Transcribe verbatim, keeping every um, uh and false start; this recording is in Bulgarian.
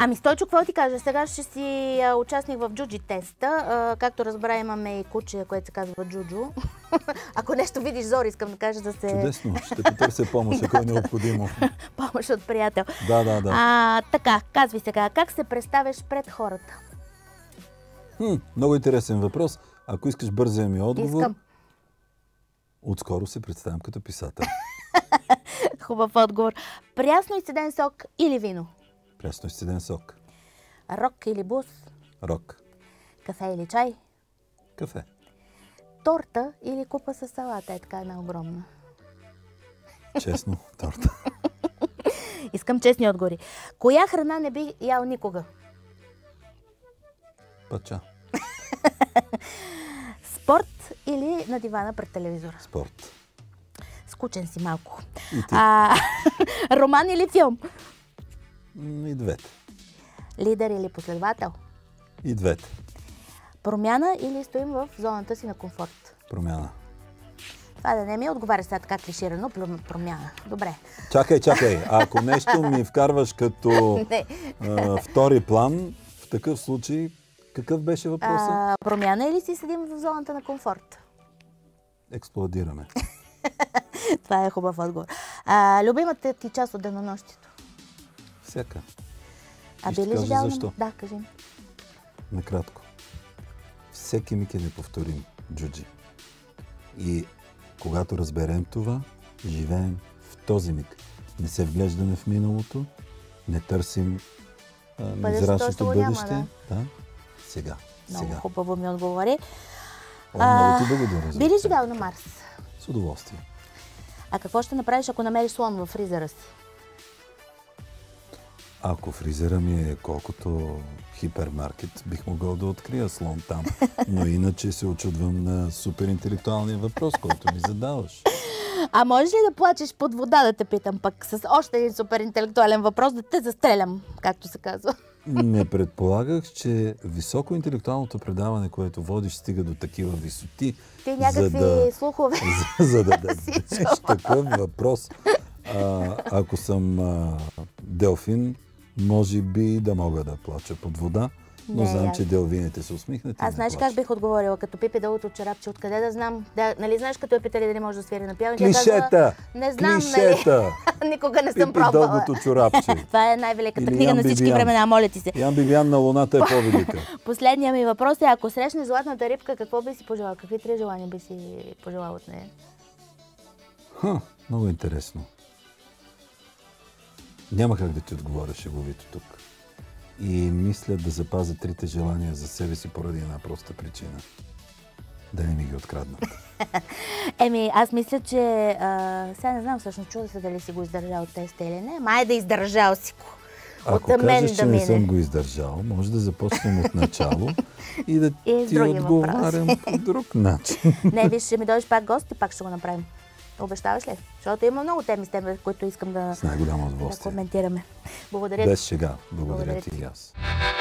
Ами, Стойчо, какво ти кажа? Сега ще си а, участник в джуджи теста. А, както разбра, имаме и куче, което се казва Джуджу. Ако нещо видиш, Зори, искам да кажа да се... Чудесно, ще потърся помощ, ако е необходимо. Помощ от приятел. Да, да, да. А, така, казвай сега, как се представяш пред хората? Хм, много интересен въпрос. Ако искаш бързия ми отговор... Искам. Отскоро се представям като писател. Хубав отговор. Прясно изцеден сок или вино? Прясно изцеден сок. Рок или бус? Рок. Кафе или чай? Кафе. Торта или купа с салата? Е така една огромна. Честно, торта. Искам честни отговори. Коя храна не би ял никога? Пача. Спорт или на дивана пред телевизора? Спорт. Скучен си малко. И ти. А, роман или филм? И двете. Лидер или последовател? И двете. Промяна или стоим в зоната си на комфорт? Промяна. Това да не ми отговаря сега така клиширано. Промяна. Добре. Чакай, чакай. Ако нещо ми вкарваш като а, втори план, в такъв случай, какъв беше въпросът? А, промяна или си седим в зоната на комфорт? Експлодираме. Това е хубав отговор. А, любимата ти част от денонощието? Всяка. А ще би ли кажа живял? защо. Да, кажи. Накратко. Всеки миг е неповторим, Джуджи. И когато разберем това, живеем в този миг. Не се вглеждаме в миналото, не търсим незрачното бъдеще. Няма, да. Да. Сега. Много Сега. хубаво ми отговори. О, много ти благодаря. Би ли живял на Марс? С удоволствие. А какво ще направиш, ако намериш слон във фризера си? Ако фризера ми е колкото хипермаркет, бих могъл да открия слон там. Но иначе се очудвам на суперинтелектуалния въпрос, който ми задаваш. А можеш ли да плачеш под вода, да те питам пък, с още един суперинтелектуален въпрос, да те застрелям, както се казва? Не предполагах, че високоинтелектуалното предаване, което водиш, стига до такива висоти. Ти някакви за да, слухове. За, за да дадеш такъв въпрос. А, ако съм а, делфин, може би да мога да плача под вода, но не, знам, я... че делфините са усмихнати. Аз знаеш как бих отговорила, като Пипи дългото чорапче, откъде да знам? Да, нали знаеш, като я питали дали може да свири на пиано? Клишета! Казва, не знам, Клишета! Нали? Никога не съм Пипи пробвала. Дългото чорапче. Това е най-великата Или книга Ян на всички Бибиян. времена, моля ти се. Ян Бибиян на Луната е по-велика. Последният ми въпрос е, ако срещнеш златната рибка, какво би си пожелал? Какви три желания би си пожелал от нея? Ха, много интересно. Няма как да ти отговоря шеговито тук. И мисля да запазя трите желания за себе си поради една проста причина. Да не ми ги откраднат. Еми, аз мисля, че... А, сега не знам всъщност, чуда се дали си го издържал от теста или не. Май да издържал си го. Ако от мен кажеш, да че мине. не съм го издържал, може да започнем от начало и да и ти отговарям по друг начин. Не, виж, ще ми дойдеш пак гост и пак ще го направим. Обещаваш ли? Защото има много теми с тебе, които искам да, с най-голямо удоволствие. Да коментираме. Благодаря. Без шега. Благодаря, Благодаря ти и аз.